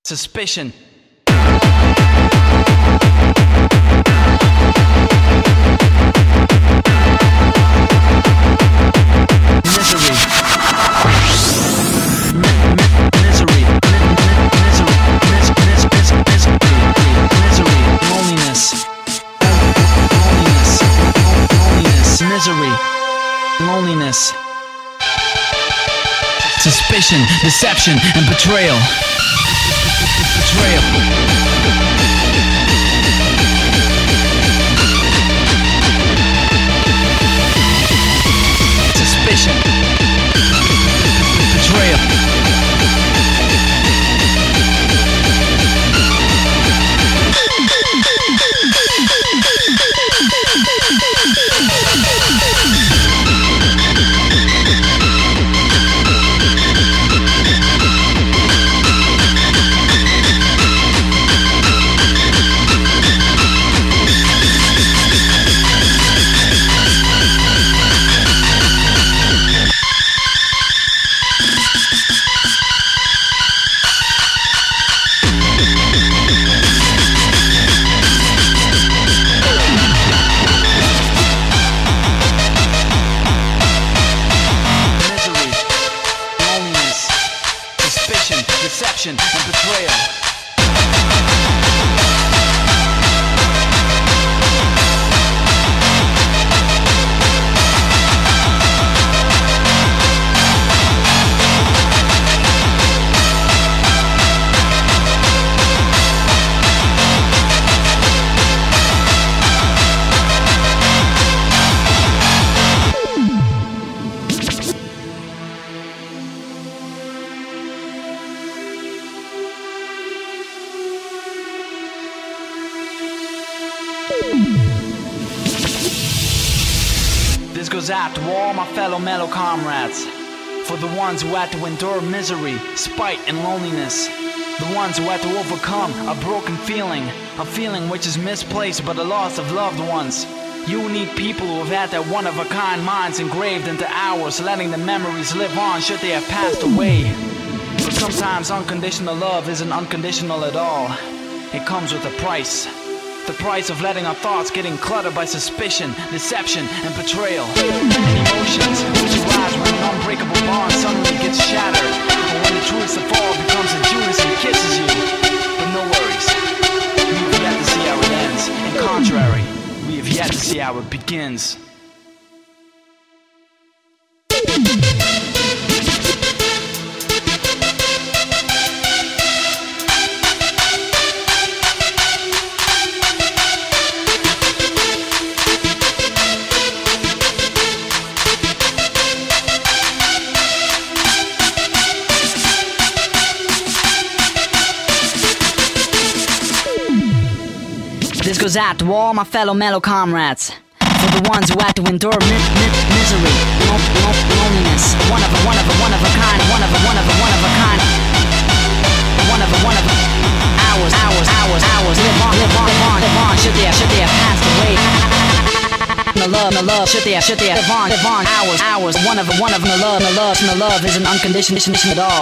Suspicion. Misery. Misery. Misery. Loneliness. Misery. Loneliness. Suspicion, deception, and betrayal. Betrayal. Suspicion. Betrayal. Deception and betrayal. This goes out to all my fellow mellow comrades, for the ones who had to endure misery, spite and loneliness, the ones who had to overcome a broken feeling, a feeling which is misplaced by the loss of loved ones. You need people who have had their one-of-a-kind minds engraved into ours, letting the memories live on should they have passed away. But sometimes unconditional love isn't unconditional at all. It comes with a price. The price of letting our thoughts getting cluttered by suspicion, deception, and betrayal. And emotions which arise when an unbreakable bond suddenly gets shattered, or when the truest of all becomes a Judas and kisses you. But no worries, we have yet to see how it ends. And contrary, we have yet to see how it begins. This goes out to all my fellow mellow comrades, for the ones who had to endure misery, loneliness, one of a kind, hours, live on, should they have passed away. The love, should they have live on, hours, one of the love isn't unconditional at all.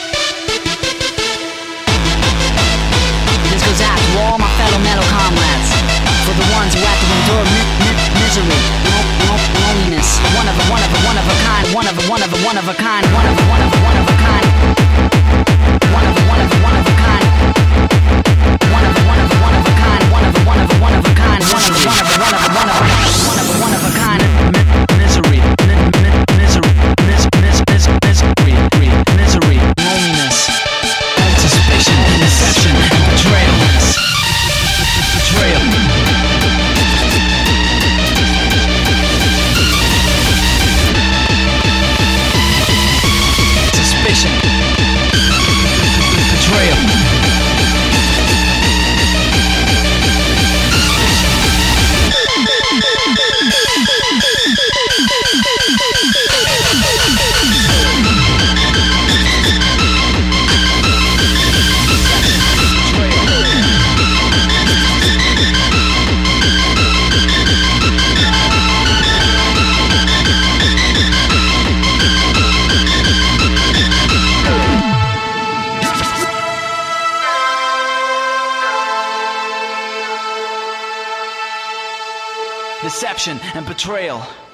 This goes out to all my fellow mellow comrades, for the ones who had to endure misery, loneliness, one of a kind, one of a kind, one of a kind, one of a kind, one of a kind, one of a kind, misery, loneliness, suspicion, deception, betrayal. Suspicion, betrayal. deception and betrayal.